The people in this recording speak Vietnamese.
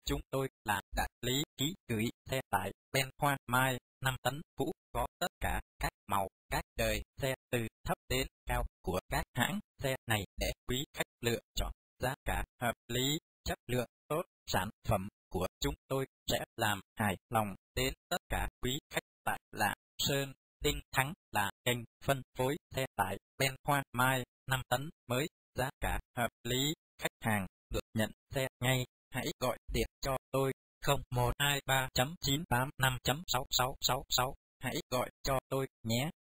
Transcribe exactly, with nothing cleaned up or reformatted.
chúng tôi là đại lý ký gửi xe tải Ben Khoan Mai năm tấn cũ, có tất cả các màu, các đời xe từ thấp đến cao của các hãng xe này để quý khách lựa chọn. Giá cả hợp lý, chất lượng tốt, sản phẩm của chúng tôi sẽ làm hài lòng đến tất cả quý khách tại Lạng Sơn. Tinh Thắng là kênh phân phối xe tải Ben Khoan Mai năm tấn mới, giá cả hợp lý, khách hàng được nhận xe ngay. Hãy gọi điện cho tôi không một hai ba chín tám năm sáu sáu sáu sáu, hãy gọi cho tôi nhé.